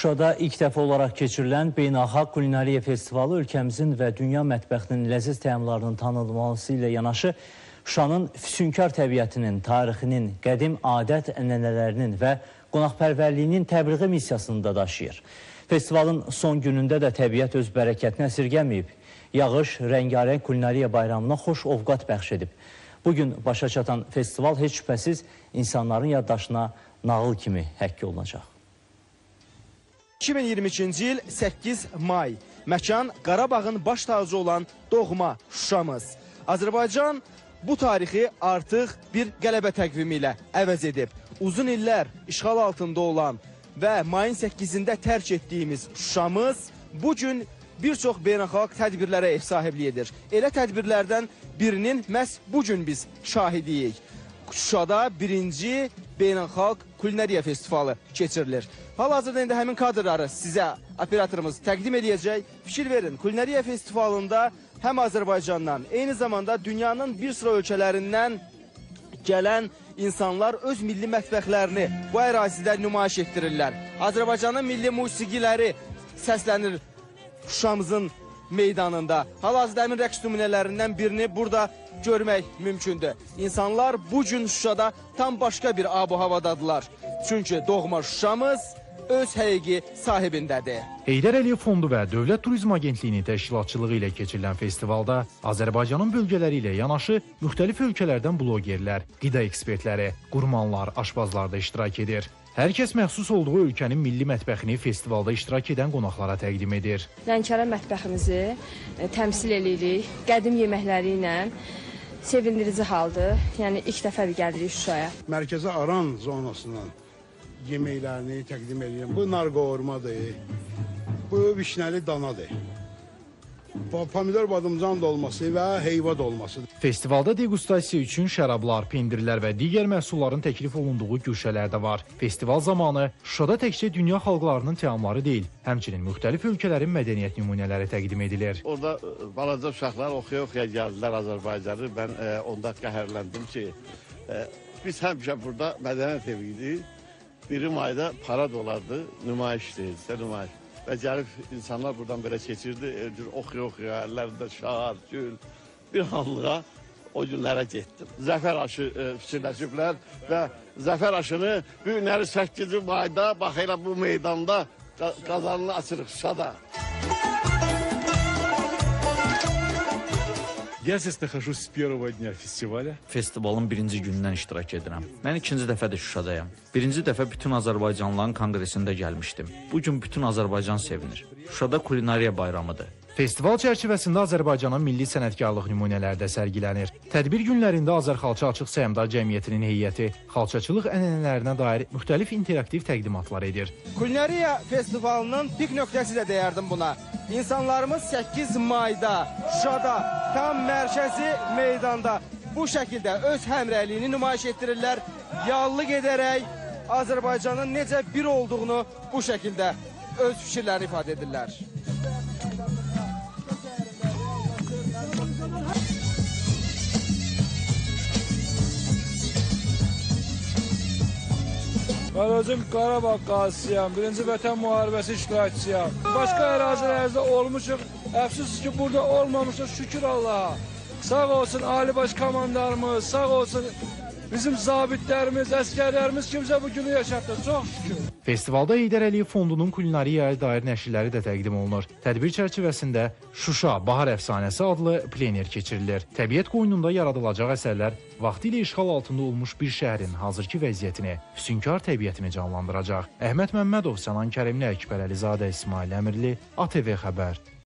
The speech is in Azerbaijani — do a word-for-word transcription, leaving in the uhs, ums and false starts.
Şuşada ilk dəfə olaraq keçirilən Beynəlxalq Kulinariya Festivalı ölkəmizin və dünya mətbəxinin ləziz təamlarının tanınması ilə yanaşı, Şuşanın füsunkar təbiətinin, tarixinin, qədim adət ənənələrinin və qonaqpərvərliyinin təbliği missiyasını da daşıyır. Festivalın son günündə də təbiət öz bərəkətini əsirgəməyib. Yağış, rəngarəng kulinariya bayramına xoş ovqat bəxş edib. Bugün başa çatan festival heç şübhəsiz insanların yaddaşına nağıl kimi həkk olunacaq. iki min iyirmi ikinci il səkkiz may. Məkan Qarabağın baş tacı olan doğma Şuşamız. Azərbaycan bu tarixi artıq bir qələbə təqvimi ilə əvəz edib. Uzun illər işğal altında olan və mayın səkkizində tərk etdiyimiz Şuşamız bugün bir çox beynəlxalq tədbirlərə ev sahibliyi edir. Elə tədbirlərdən birinin məhz bugün biz şahidiyik. Şuşada birinci Beynəlxalq Kulinariya Festivalı keçirilir. Hal-hazırda indi həmin kadrları sizə operatorumuz təqdim edəcək. Fikir verin, Kulinariya Festivalında həm Azərbaycandan, eyni zamanda dünyanın bir sıra ölkələrindən gələn insanlar öz milli mətbəxlərini bu ərazidə nümayiş etdirirlər. Azərbaycanın milli musiqiləri səslənir Şuşamızın meydanında. Hal-hazırda həmin rəqs nümunələrindən birini burada görmək mümkündür. İnsanlar bugün Şuşada tam başqa bir ab-ı havadadılar. Çünki doğma Şuşamız öz həqiqi sahibindədir. Heydər Əliyev Fondu və Dövlət Turizm Agentliyinin təşkilatçılığı ilə keçirilən festivalda Azərbaycanın bölgələri ilə yanaşı müxtəlif ölkələrdən blogerlər, qida ekspertləri, qurmanlar, aşpazlar da iştirak edir. Hər kəs məxsus olduğu ölkənin milli mətbəxini festivalda iştirak edən qonaqlara təqdim edir. Lənkəran mətbəximizi e, təmsil edirik, qədim yeməkləri ilə sevindirici haldır. Yəni ilk dəfədir gəlirik Şuşaya. Mərkəzi Aran zonasından yeməklərini təqdim edirəm. Bu narqormadır, bu vişnəli danadır. Pomidor badımcan dolması və heyva dolması. Festivalda dequstasiya üçün şərablar, pendirlər və digər məhsulların təklif olunduğu güşələr də var. Festival zamanı Şuşada təkcə dünya xalqlarının təamları deyil, həmçinin müxtəlif ölkələrin mədəniyyət nümunələri təqdim edilir. Orada balaca uşaqlar oxuya-oxuya gəldilər Azərbaycanı. Mən e, onda qəhərləndim ki, e, biz həmişə burada mədəniyyət eviydik. Biri mayda parad olardı, nümayiş deyilsə, nümayiş. Və gəlib insanlar buradan belə keçirdi, oxuya-oxuya, əllərində şahar, gül, bir anlığa o günlərə getdim. Zəfər aşı e, fikirləşiblər və zəfər aşını bu günləri səkkizinci mayda, bax elə bu meydanda qazanını açırıq Şuşada. Я здесь нахожусь с первого дня фестиваля. Festivalın birinci gündən iştirak edirəm. Mən ikinci dəfədir Şuşadayam. Birinci dəfə bütün Azərbaycanlıların konqresində gəlmişdim. Bugün bütün Azərbaycan sevinir. Şuşada kulinariya bayramıdır. Festival çərçivəsində Azərbaycanın milli sənətkarlıq nümunələri də sərgilənir. Tədbir günlərində Azərxalça Açıq Səhmdar Cəmiyyətinin heyəti xalçaçılıq ənənələrinə dair müxtəlif interaktiv təqdimatlar edir. Kulinariya Festivalının pik nöqtəsi də deyərdim buna. İnsanlarımız səkkiz mayda Şuşada tam mərkəzi meydanda bu şəkildə öz həmrəyliyini nümayiş etdirirlər. Yallıq edərək Azərbaycanın necə bir olduğunu bu şəkildə öz fikirlərini ifadə edirlər. Mən özüm Qarabağ qazisiyəm, birinci Vətən müharibəsi iştirakçısıyam. Başqa ərazilərimizdə olmuşuq, əfsus ki burada olmamışıq, şükür Allaha. Sağ olsun Ali Baş Komandarımız, sağ olsun bizim zabitlərimiz, əskərlərimiz kimsə bu günü yaşatdı, çox şükür. Festivalda Heydər Əliyev Fondunun kulinariyaya dair nəşrləri də təqdim olunur. Tədbir çərçivəsində Şuşa Bahar Əfsanəsi adlı plener keçirilir. Təbiət qoynunda yaradılacaq əsərlər vaxtilə işğal altında olmuş bir şəhərin hazırki vəziyyətini, füsunkar təbiətini canlandıracaq. Əhməd Məmmədov, Sənan Kərimli, Əkbər Əlizadə, İsmail Əmirli, A T V Xəbər.